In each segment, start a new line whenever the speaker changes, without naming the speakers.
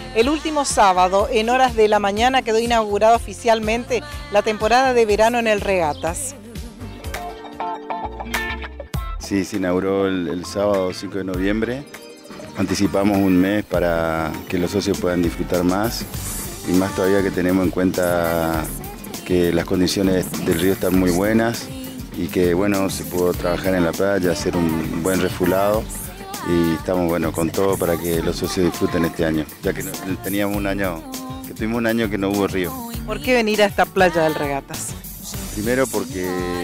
El último sábado, en horas de la mañana, quedó inaugurada oficialmente la temporada de verano en el Regatas.
Sí, se inauguró el sábado 5 de noviembre. Anticipamos un mes para que los socios puedan disfrutar más, y más todavía que tenemos en cuenta que las condiciones del río están muy buenas y que bueno, se pudo trabajar en la playa, hacer un buen refulado, y estamos bueno con todo para que los socios disfruten este año, ya que tuvimos un año que no hubo río.
¿Por qué venir a esta playa del Regatas?
Primero porque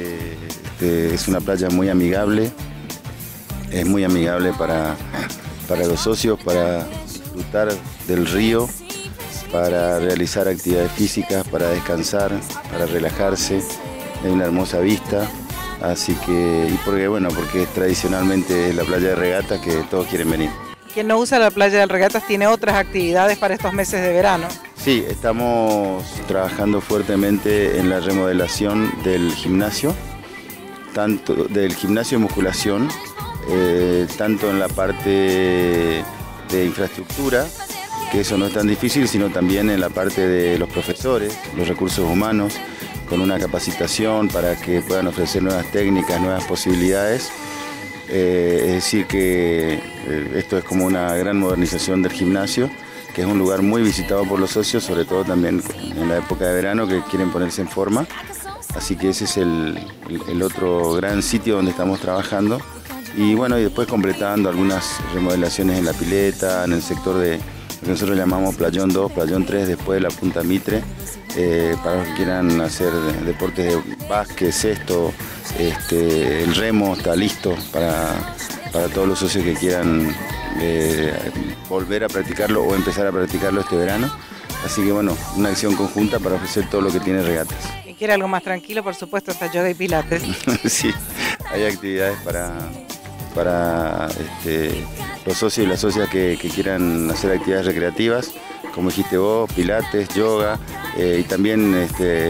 es una playa muy amigable, es muy amigable para los socios, para disfrutar del río, para realizar actividades físicas, para descansar, para relajarse. Hay una hermosa vista, así que, y porque tradicionalmente es la playa de Regatas que todos quieren venir.
Quien no usa la playa del Regatas tiene otras actividades para estos meses de verano.
Sí, estamos trabajando fuertemente en la remodelación del gimnasio, tanto del gimnasio de musculación, tanto en la parte de infraestructura, que eso no es tan difícil, sino también en la parte de los profesores, los recursos humanos, con una capacitación para que puedan ofrecer nuevas técnicas, nuevas posibilidades. Es decir que esto es como una gran modernización del gimnasio, que es un lugar muy visitado por los socios, sobre todo también en la época de verano, que quieren ponerse en forma. Así que ese es el otro gran sitio donde estamos trabajando. Y bueno, y después completando algunas remodelaciones en la pileta, en el sector de lo que nosotros llamamos Playón 2, Playón 3, después de la Punta Mitre, para los que quieran hacer deportes de básquet, cesto, el remo está listo para todos los socios que quieran volver a practicarlo o empezar a practicarlo este verano. Así que bueno, una acción conjunta para ofrecer todo lo que tiene Regatas.
Y quiere algo más tranquilo, por supuesto, está yoga y pilates.
Sí, hay actividades para los socios y las socias que quieran hacer actividades recreativas, como dijiste vos, pilates, yoga, y también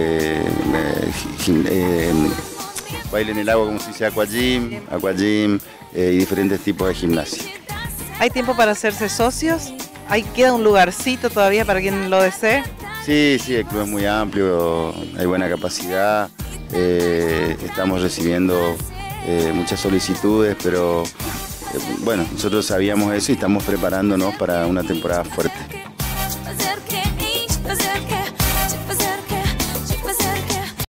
baile en el agua, como se dice, aquagym, y diferentes tipos de gimnasia.
¿Hay tiempo para hacerse socios? ¿Queda un lugarcito todavía para quien lo desee?
Sí, el club es muy amplio, hay buena capacidad, estamos recibiendo muchas solicitudes, pero bueno, nosotros sabíamos eso y estamos preparándonos para una temporada fuerte.